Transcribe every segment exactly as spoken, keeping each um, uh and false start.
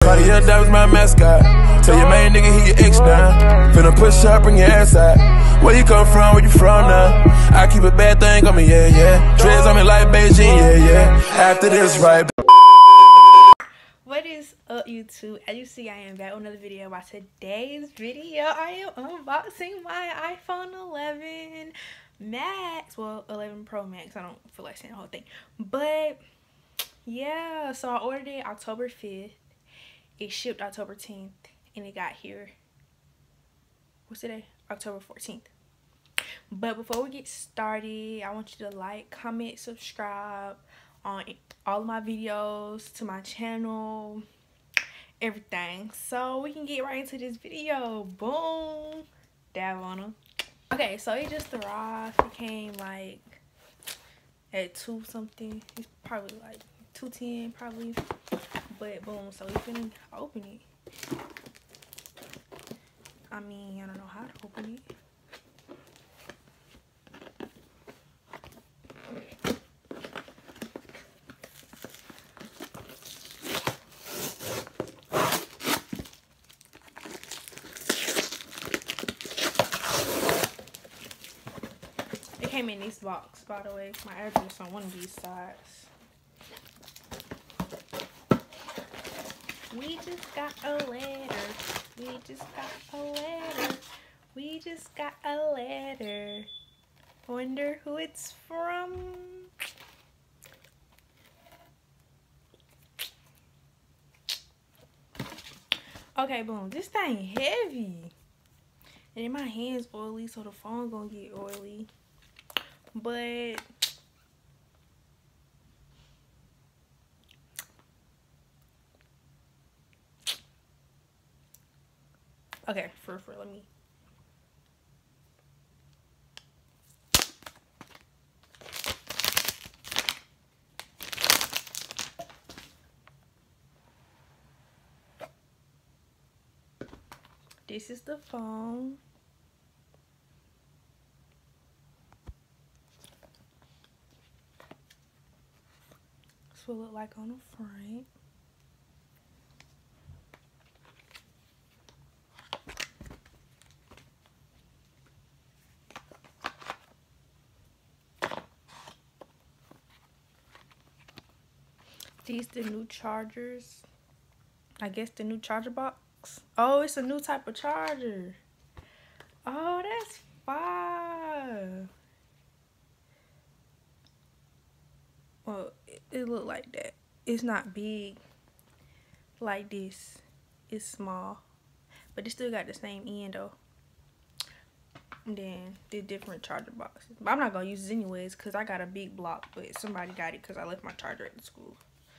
Cartier, that was my mascot. Tell your main nigga he your ex now. Finna push up, bring your ass out. Where you come from, where you from now? I keep a bad thing on me, yeah, yeah. Dreads on me like Beijing, yeah, yeah. After this, right. What is up, YouTube? As you see, I am back with another video. By today's video, I am unboxing my iPhone eleven Max. Well, eleven Pro Max. I don't feel like saying the whole thing. But, yeah. So, I ordered it October fifth. It shipped October tenth. And it got here. What's today? October fourteenth. But before we get started, I want you to like, comment, subscribe on all of my videos, to my channel, everything, so we can get right into this video. Boom, dab on them. Okay, so it just arrived. It came like at two something. It's probably like two ten probably, but boom. So we finna open it. I mean, I don't know how to open it. Came in this box, by the way. My address on one of these sides. We just got a letter. We just got a letter. We just got a letter. Wonder who it's from. Okay, boom. This thing heavy. And then my hand's oily, so the phone gonna get oily. But okay, for for let me. This is the phone. Will look like on the front. These the new chargers. I guess the new charger box. Oh, it's a new type of charger. Oh, that's fine. Well, it, it look like that. It's not big like this. It's small, but it still got the same end though. And then the different charger boxes. But I'm not gonna use this anyways because I got a big block, but somebody got it because I left my charger at the school.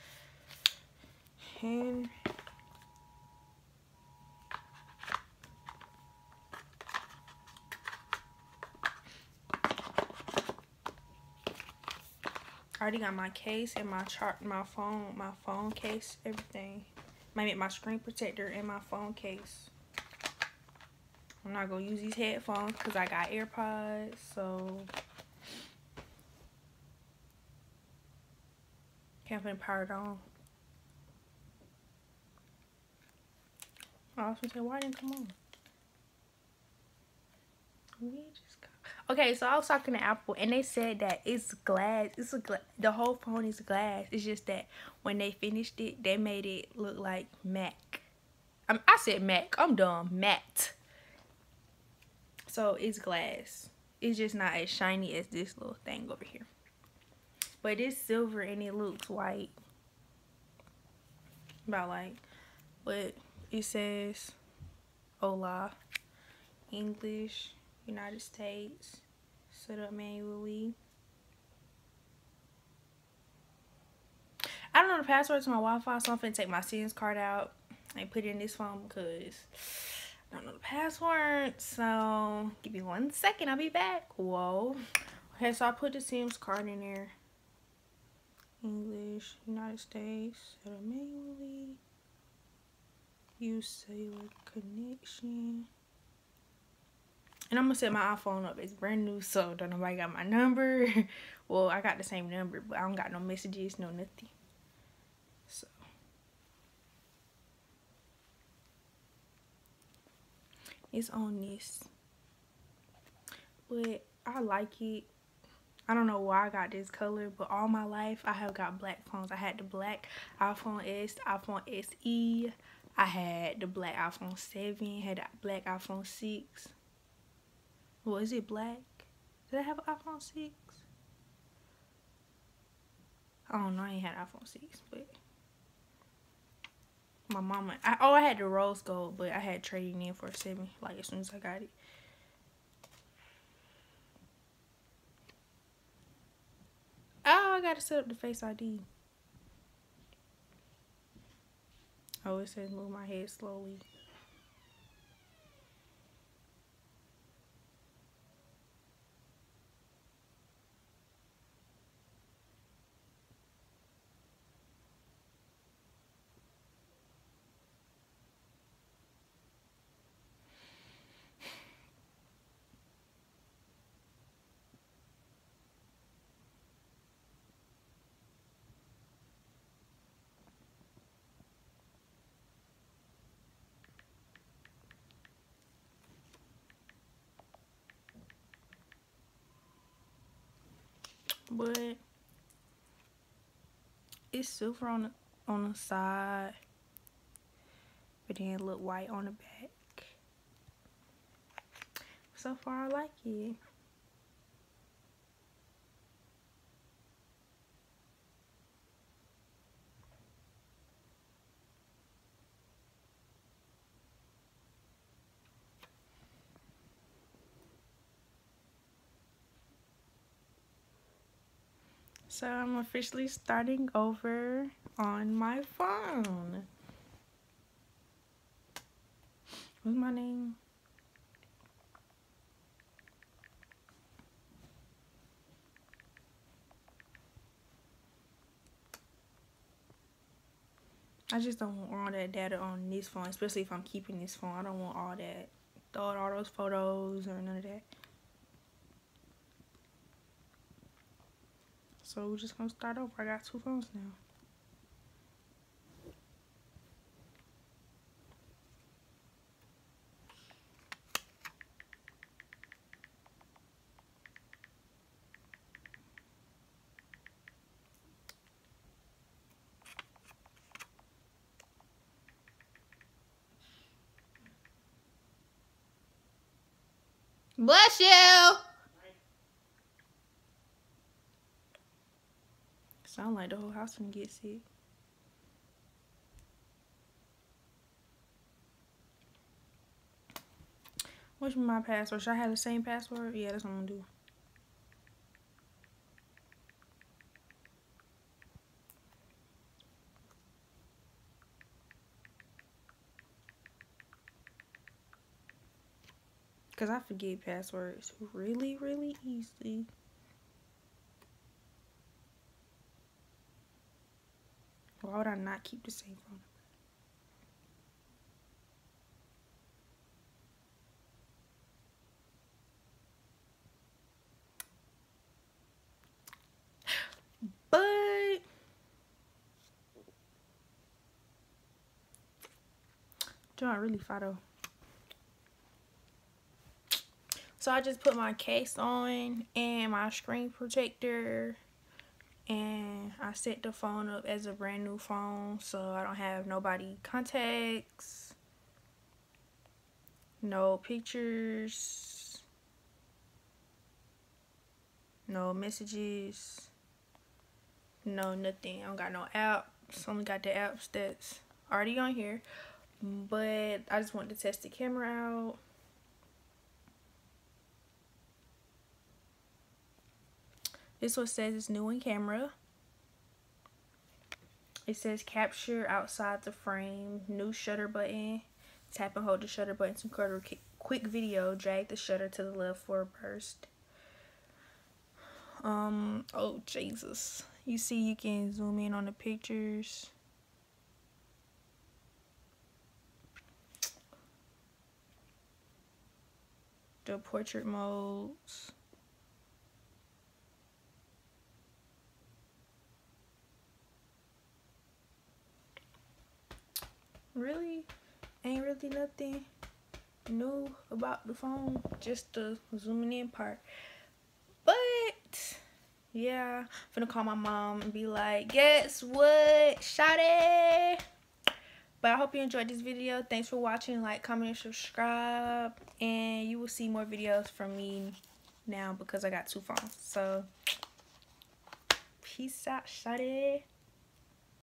And I already got my case and my chart, my phone, my phone case, everything. Maybe my screen protector and my phone case. I'm not gonna use these headphones because I got AirPods, so can't put it powered on. I was gonna say, why didn't it come on? We just got. Okay, so I was talking to Apple and they said that it's glass. It's a gla the whole phone is glass. It's just that when they finished it, they made it look like matte. I, I said Mac. I'm dumb. Matte. So it's glass. It's just not as shiny as this little thing over here. But it's silver and it looks white. About like, but it says Hola, English, United States, set up manually. I don't know the password to my Wi-Fi, so I'm finna take my SIMS card out and put it in this phone because I don't know the password. So give me one second, I'll be back. Whoa. Okay, so I put the SIMS card in there. English, United States, set up manually. Use cellular connection. And I'm gonna set my iPhone up. It's brand new, so don't nobody got my number. Well, I got the same number, but I don't got no messages, no nothing. So It's on this. But I like it. I don't know why I got this color, but all my life I have got black phones. I had the black iPhone S, iPhone S E. I had the black iPhone seven, had the black iPhone six. Well, is it black? Did I have an iPhone six? I don't know, I ain't had iPhone six, but my mama, I, oh, I had the rose gold, but I had trading in for a seven, like as soon as I got it. Oh, I gotta set up the Face I D. Oh, it says move my head slowly. But it's silver on the on the side, but then it look white on the back. So far, I like it. So I'm officially starting over on my phone. What's my name? I just don't want all that data on this phone, especially if I'm keeping this phone. I don't want all that, all, all those photos or none of that. So we're just gonna start over. I got two phones now. Bless you! Sound like the whole house gonna get sick. What's my password? Should I have the same password? Yeah, that's what I'm gonna do. Because I forget passwords really, really easily. Why would I not keep the same phone number? But do I really follow? So I just put my case on and my screen protector, and I set the phone up as a brand new phone, so I don't have nobody contacts, no pictures, no messages, no nothing. I don't got no apps. Only got the apps that's already on here, but I just wanted to test the camera out. This one says it's new in camera. It says capture outside the frame, new shutter button. Tap and hold the shutter button to record a quick video. Drag the shutter to the left for a burst. Um, oh Jesus. You see you can zoom in on the pictures. The portrait modes. Really? Ain't really nothing new about the phone, just the zooming in part. But yeah, I'm finna call my mom and be like, guess what, shawty? But I hope you enjoyed this video. Thanks for watching. Like, comment, and subscribe, and you will see more videos from me now because I got two phones. So peace out, shawty.